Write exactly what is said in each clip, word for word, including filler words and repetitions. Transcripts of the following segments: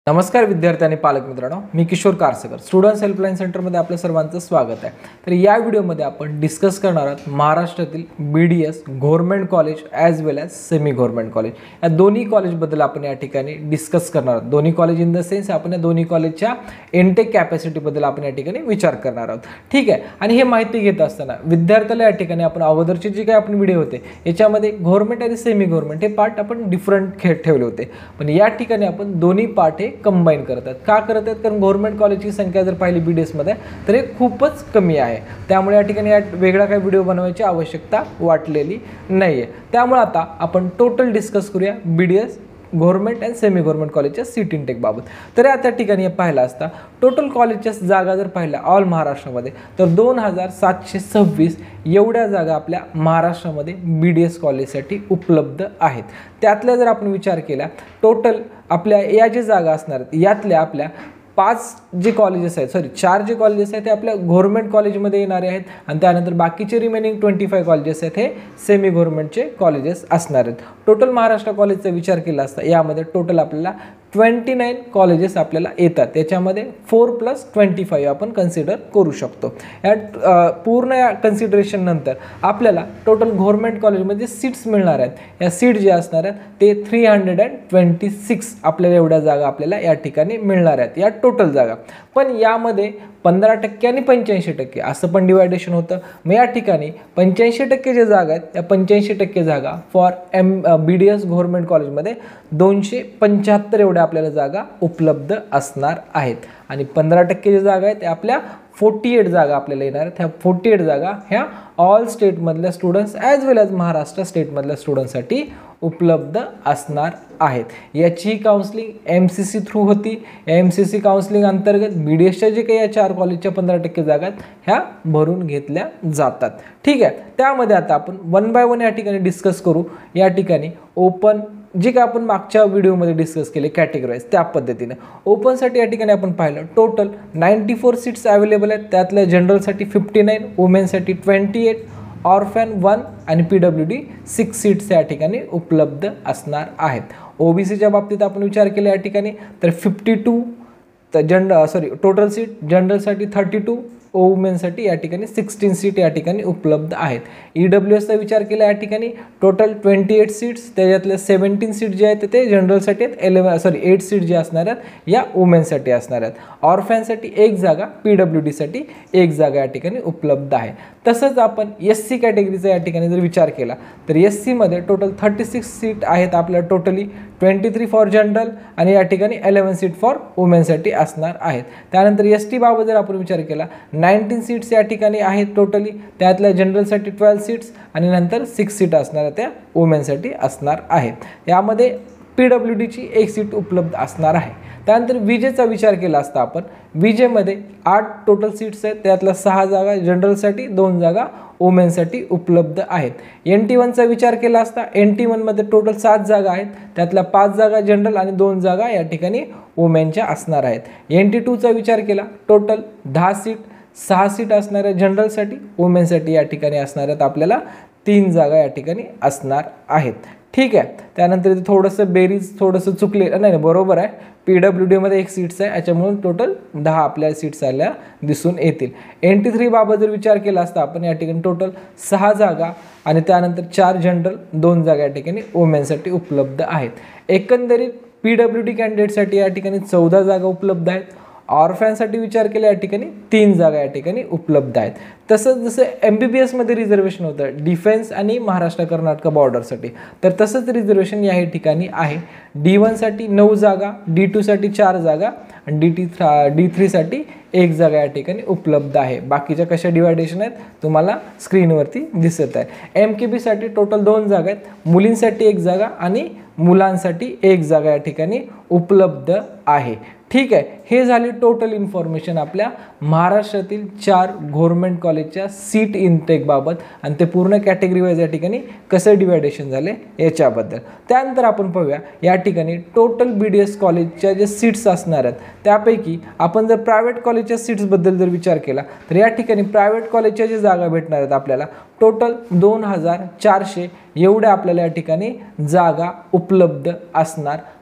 नमस्कार विद्यार्थी आणि पालक मित्रांनो, मी किशोर कारसेकर स्टुडंट्स हेल्पलाइन सेंटरमध्ये आपल्या सर्वांचं स्वागत आहे। तर या व्हिडिओमध्ये आपण डिस्कस करणार आहोत महाराष्ट्रातील BDS government college as well as semi government college या दोन्ही कॉलेजबद्दल आपण या ठिकाणी डिस्कस करणार आहोत। दोन्ही कॉलेज इन द सेन्स आपण या दोन्ही कॉलेजच्या इनटेक कॅपॅसिटीबद्दल आपण या ठिकाणी विचार करणार आहोत। ठीक आहे, आणि हे माहिती घेत असताना विद्यार्थ्याला या ठिकाणी आपण अगोदरचे जे काही आपण व्हिडिओ होते याच्यामध्ये गव्हर्नमेंट आणि सेमी गव्हर्नमेंट हे पार्ट आपण डिफरंट ठेवले होते, पण या ठिकाणी आपण दोन्ही पार्ट कंबाईन करतात। का करत आहेत? कारण गव्हर्नमेंट कॉलेजची संख्या जर पाहिली बीडीएस मध्ये तर हे खूपच कमी आहे, त्यामुळे या ठिकाणी वेगळा काही व्हिडिओ बनवायची आवश्यकता वाटलेली नाहीये। त्यामुळे आता आपण टोटल डिस्कस करूया BDS government and semi government कॉलेजच्या सीट इनटेक बाबत। तर या त्या ठिकाणी पाहिला असता टोटल कॉलेजच्या जागा जर पाहिल्या ऑल महाराष्ट्रामध्ये तर दोन हजार सातशे सव्वीस एवढ्या जागा आपल्या महाराष्ट्रामध्ये बीडीएस कॉलेजसाठी उपलब्ध आहेत। त्यातल्या जर आपण विचार केला टोटल आपल्या या जे जागा असणार आहेत यातल्या आपल्या पाच जे कॉलेजेस आहेत सॉरी चार जे कॉलेजेस आहेत ते आपल्या गव्हर्नमेंट कॉलेजमध्ये येणारे आहेत, आणि त्यानंतर बाकीचे रिमेनिंग ट्वेंटी फाईव्ह कॉलेजेस आहेत हे सेमी गव्हर्नमेंटचे कॉलेजेस असणार आहेत। टोटल महाराष्ट्र कॉलेजचा विचार केला असता यामध्ये टोटल आपल्याला ट्वेंटी नाईन कॉलेजेस आपल्याला येतात, त्याच्यामध्ये फोर प्लस ट्वेंटी फाईव्ह आपण कन्सिडर करू शकतो। या पूर्ण या कन्सिडरेशन नंतर आपल्याला टोटल गव्हर्नमेंट कॉलेजमध्ये सीट्स मिळणार आहेत। या सीट जे असणार आहेत ते three hundred and twenty six आपल्याला एवढ्या जागा आपल्याला या ठिकाणी मिळणार आहेत या टोटल जागा। पण यामध्ये पंधरा टक्के आणि पंच्याऐंशी टक्के असं पण डिवायडेशन होतं। मग या ठिकाणी पंच्याऐंशी टक्के जे जागा आहेत त्या पंच्याऐंशी टक्के जागा for M B D S government कॉलेजमध्ये दोनशे पंच्याहत्तर एवढ्या आपल्याला जागा उपलब्ध असणार आहेत, आणि पंधरा टक्के जे जागा आहेत त्या आपल्या फोर्टी एट जागा आपल्याला येणार आहेत। ह्या फोर्टी एट जागा ह्या ऑल स्टेटमधल्या students as well as Maharashtra स्टेटमधल्या स्टुडंट्ससाठी उपलब्ध असणार आहेत। याची counselling M C C through होती। एम सी सी काउन्सिलिंग अंतर्गत बी डी एसच्या जे काही या चार कॉलेजच्या पंधरा टक्के जागा आहेत ह्या भरून घेतल्या जातात। ठीक आहे, त्यामध्ये आता आपण वन बाय वन या ठिकाणी डिस्कस करू। या ठिकाणी ओपन जे काय आपण मागच्या व्हिडिओमध्ये डिस्कस केले कॅटेगराईज त्या पद्धतीने ओपनसाठी या ठिकाणी आपण पाहिलं total ninety four seats available आहेत। त्यातल्या जनरलसाठी फिफ्टी नाईन, वुमेनसाठी ट्वेंटी एट, ऑर्फॅन वन आणि P W D six seats या ठिकाणी उपलब्ध असणार आहेत। ओबीसीच्या बाबतीत आपण विचार केला या ठिकाणी तर फिफ्टी टू तर जनरल सॉरी टोटल सीट, जनरलसाठी थर्टी टू, वुमेनसाठी या ठिकाणी सिक्स्टीन सीट या ठिकाणी उपलब्ध आहेत। ई डब्ल्यू एसचा विचार केला या ठिकाणी टोटल ट्वेंटी एट सीट्स, त्याच्यातल्या सेवन्टीन सीट जे आहेत ते जनरलसाठी आहेत, इलेवन सॉरी एट सीट जे असणार आहेत या वुमेनसाठी असणार आहेत। ऑर्फॅनसाठी एक जागा, पी डब्ल्यू डीसाठी एक जागा या ठिकाणी उपलब्ध आहे। तसंच आपण एस सी कॅटेगरीचा या ठिकाणी जर विचार केला तर एस सीमध्ये टोटल थर्टी सिक्स सीट आहेत आपल्या totally, twenty three for general आणि या ठिकाणी इलेवन सीट फॉर वुमेनसाठी असणार आहेत। त्यानंतर एस टी बाबत जर आपण विचार केला नाईन्टीन सीट्स या ठिकाणी आहेत टोटली, त्यातल्या जनरलसाठी ट्वेल्व सीट्स आणि नंतर सिक्स सीट असणार त्या वुमेनसाठी असणार आहेत। यामध्ये पी डब्ल्यू डीची एक सीट उपलब्ध असणार आहे। त्यानंतर विजेचा विचार केला असता आपण विजेमध्ये आठ टोटल सीट्स आहेत, त्यातल्या सहा जागा जनरलसाठी, दोन जागा वुमेनसाठी उपलब्ध आहेत। एन टी वनचा विचार केला असता एन टी वनमध्ये टोटल सात जागा आहेत, त्यातल्या पाच जागा जनरल आणि दोन जागा या ठिकाणी वुमेनच्या असणार आहेत। एन टी टूचा विचार केला टोटल दहा सीट, सहा सीट असणाऱ्या जनरलसाठी, वुमेनसाठी या ठिकाणी असणार आहेत आपल्याला तीन जागा या ठिकाणी असणार आहेत। ठीक आहे, त्यानंतर इथे थोडंसं बेरीज थोडंसं चुकले नाही नाही बरोबर आहे, पी डब्ल्यू डीमध्ये एक सीट्स आहे याच्यामुळे टोटल दहा आपल्या सीट्स आल्या दिसून येतील। एन टी थ्री बाबत जर विचार केला असता आपण या ठिकाणी टोटल सहा जागा आणि त्यानंतर चार जनरल, दोन जागा या ठिकाणी वुमेनसाठी उपलब्ध आहेत। एकंदरीत पी डब्ल्यू डी कॅन्डिडेटसाठी या ठिकाणी चौदा जागा उपलब्ध आहेत। ऑर्फॅनसाठी विचार केला या ठिकाणी तीन जागा या ठिकाणी उपलब्ध आहेत। तसंच जसं एम बी बी एसमध्ये रिझर्वेशन होतं डिफेन्स आणि महाराष्ट्र कर्नाटक बॉर्डरसाठी, तर तसंच रिझर्वेशन या ठिकाणी आहे। डी वनसाठी नऊ जागा, डी टूसाठी चार जागा आणि डी टी डी थ्रीसाठी एक जागा या ठिकाणी उपलब्ध आहे। बाकीच्या कशा डिवायडेशन आहेत तुम्हाला स्क्रीनवरती दिसत आहे। एम के बीसाठी टोटल दोन जागा आहेत, मुलींसाठी एक जागा आणि मुलांसाठी एक जागा या ठिकाणी उपलब्ध आहे। ठीक आहे, हे झाली टोटल इन्फॉर्मेशन आपल्या महाराष्ट्रातील चार गव्हर्नमेंट कॉलेजच्या सीट इनटेक बाबत आणि ते पूर्ण कॅटेगरी वाईज या ठिकाणी कसं डिवायडेशन झाले याच्याबद्दल। त्यानंतर आपण पाहूया या ठिकाणी टोटल बी डी एस कॉलेजच्या जे सीट्स असणार आहेत त्यापैकी आपण जर प्रायव्हेट कॉलेजच्या सीट्सबद्दल जर विचार केला तर या ठिकाणी प्रायव्हेट कॉलेजच्या जे जागा भेटणार आहेत आपल्याला टोटल दोन हजार चारशे एवढ्या आपल्याला या ठिकाणी जागा उपलब्ध असणार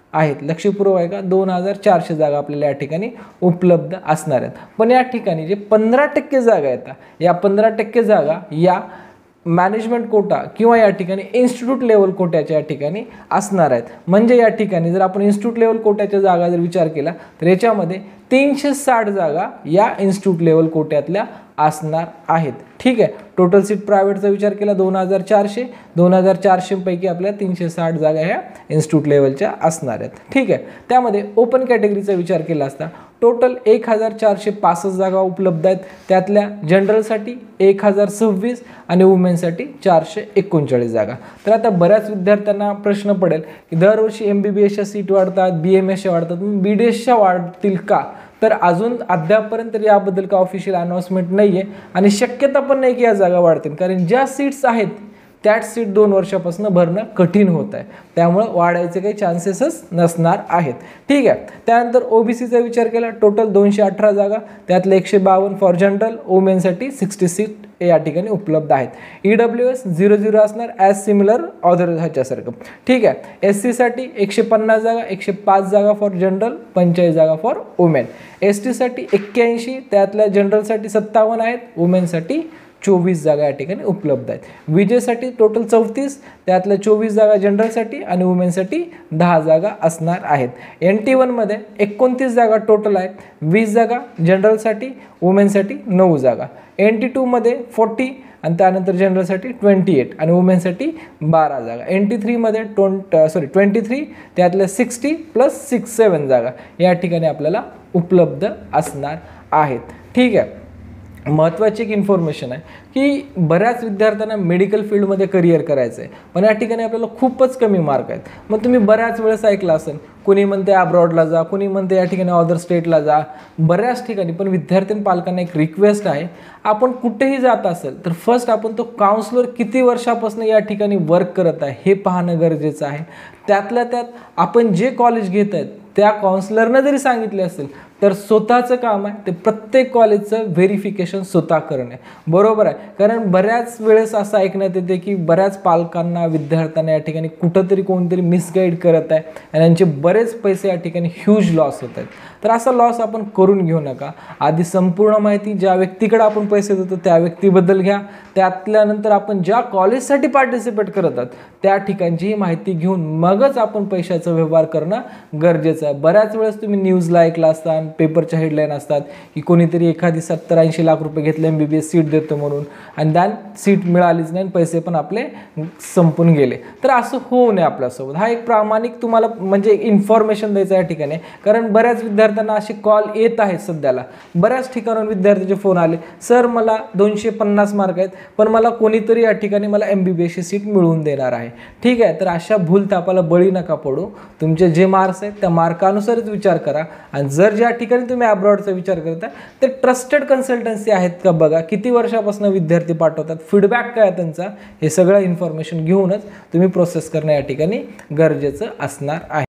आहेत. लक्षपूर्वक आहे का, दोन हजार चारशे जागा आपल्याला या ठिकाणी उपलब्ध असणार आहेत. पण या ठिकाणी जे पंधरा टक्के जागा येतात, या पंधरा टक्के जागा या मॅनेजमेंट कोटा किंवा या ठिकाणी इन्स्टिट्यूट लेवल कोट्याच्या या ठिकाणी असणार आहेत. म्हणजे या ठिकाणी जर आपण इन्स्टिट्यूट लेवल कोट्याच्या जागा जर विचार केला तर याच्यामध्ये तीनशे साठ जागा या इन्स्टिट्यूट लेवल कोट्यातल्या असणार आहेत. ठीक आहे, टोटल सीट प्रायव्हेटचा विचार केला दोन हजार चारशे दोन हजार चारशे पैकी आपल्याला तीनशे साठ जागा ह्या इन्स्टिट्यूट लेवलच्या असणार आहेत. ठीक आहे, त्यामध्ये ओपन कॅटेगरीचा विचार केला असता टोटल एक हजार चारशे पासष्ट जागा उपलब्ध आहेत. त्यातल्या जनरलसाठी एक हजार सव्वीस आणि वुमेनसाठी चारशे एकोणचाळीस जागा. तर आता बऱ्याच विद्यार्थ्यांना प्रश्न पडेल की दरवर्षी एम बी बी एसच्या सीट वाढतात, बी एम एसच्या वाढतात, बी डी एसच्या वाढतील का? तर अजून अद्यापपर्यंत याबद्दल का ऑफिशियल अनाउन्समेंट नाही आहे आणि शक्यता पण नाही की या जागा वाढतील, कारण ज्या सीट्स आहेत त्याच सीट दोन वर्षापासून भरणं कठीण होत आहे, त्यामुळे वाढायचे काही चान्सेसच नसणार आहेत. ठीक आहे, त्यानंतर ओबीसीचा विचार केला टोटल दोनशे अठरा जागा, त्यातले एकशे बावन्न फॉर जनरल, वुमेनसाठी सिक्स्टी सीट या ठिकाणी उपलब्ध आहेत. E W S zero zero असणार ॲज सिमिलर अदर ह्याच्यासारखं. ठीक आहे, एस सीसाठी एकशे पन्नास जागा, एकशे पाच जागा फॉर जनरल, पंचेचाळीस जागा फॉर वुमेन. एस टीसाठी एक्क्याऐंशी, त्यातल्या जनरलसाठी सत्तावन्न आहेत, वुमेनसाठी चोवीस जागा या ठिकाणी उपलब्ध आहेत. विजेसाठी टोटल चौतीस, त्यातल्या चोवीस जागा जनरलसाठी आणि वुमेनसाठी दहा जागा असणार आहेत. एन टी वनमध्ये एकोणतीस जागा टोटल आहेत, वीस जागा जनरलसाठी, वुमेनसाठी नऊ जागा. एन टी टूमध्ये फोर्टी आणि त्यानंतर जनरलसाठी ट्वेंटी एट आणि वुमेनसाठी बारा जागा. एन टी थ्रीमध्ये ट्वेंट सॉरी ट्वेंटी थ्री, त्यातल्या सिक्स्टी प्लस सिक्स सेवन जागा या ठिकाणी आपल्याला उपलब्ध असणार आहेत. ठीक आहे, महत्त्वाची एक इन्फॉर्मेशन आहे की बऱ्याच विद्यार्थ्यांना मेडिकल फील्डमध्ये करिअर करायचं आहे, पण या ठिकाणी आपल्याला खूपच कमी मार्क आहेत. मग तुम्ही बऱ्याच वेळेस ऐकलं असेल, कुणी म्हणते अब्रॉडला जा, कुणी म्हणते या ठिकाणी अदर स्टेटला जा, बऱ्याच ठिकाणी. पण विद्यार्थी पालकांना एक रिक्वेस्ट आहे, आपण कुठेही जात असेल तर फर्स्ट आपण तो काउन्सलर किती वर्षापासून या ठिकाणी वर्क करत आहे हे पाहणं गरजेचं आहे. त्यातल्या त्यात आपण जे कॉलेज घेत आहेत त्या काउन्सलरनं जरी सांगितले असेल तर स्वतःचं काम आहे ते प्रत्येक कॉलेजचं व्हेरिफिकेशन स्वतः करणे बरोबर आहे. कारण बऱ्याच वेळेस असं ऐकण्यात येते की बऱ्याच पालकांना, विद्यार्थ्यांना या ठिकाणी कुठंतरी कोणतरी मिसगाईड करत आहे आणि यांचे बरेच पैसे या ठिकाणी ह्यूज लॉस होत आहेत. तर असा लॉस आपण करून घेऊ नका. आधी संपूर्ण माहिती ज्या व्यक्तीकडे आपण पैसे देतो त्या व्यक्तीबद्दल घ्या, त्यातल्यानंतर आपण ज्या कॉलेजसाठी पार्टिसिपेट करत आहात त्या ठिकाणची माहिती घेऊन मगच आपण पैशाचा व्यवहार करणं गरजेचं आहे. बऱ्याच वेळेस तुम्ही न्यूजला ऐकला असता, पेपरच्या हेडलाईन असतात की कोणीतरी एखादी सत्तर ऐंशी लाख रुपये घेतले M B B S seat देतो म्हणून आणि दॅन सीट मिळालीच नाही, पैसे पण आपले संपून गेले. तर असं होऊ नये आपल्यासोबत. हा एक प्रामाणिक तुम्हाला म्हणजे इन्फॉर्मेशन द्यायचं या ठिकाणी, कारण बऱ्याच विद्यार्थ्यांना असे कॉल येत आहेत सध्याला. बऱ्याच ठिकाणून विद्यार्थ्याचे फोन आले, सर मला दोनशे पन्नास मार्क आहेत पण मला कोणीतरी या ठिकाणी मला एम बी बी एसची सीट मिळवून देणार आहे. ठीक आहे, तर अशा भूलथापाला बळी नका पडू. तुमचे जे मार्क्स आहेत त्या मार्कानुसारच विचार करा आणि जर ज्या ठिकाणी तुम्ही अब्रॉडचा विचार करता ते ट्रस्टेड कन्सल्टन्सी आहेत का बघा, किती वर्षापासून विद्यार्थी पाठवतात, फीडबॅक काय आहे त्यांचा, हे सगळं इन्फॉर्मेशन घेऊनच तुम्ही प्रोसेस करणं या ठिकाणी गरजेचं असणार आहे.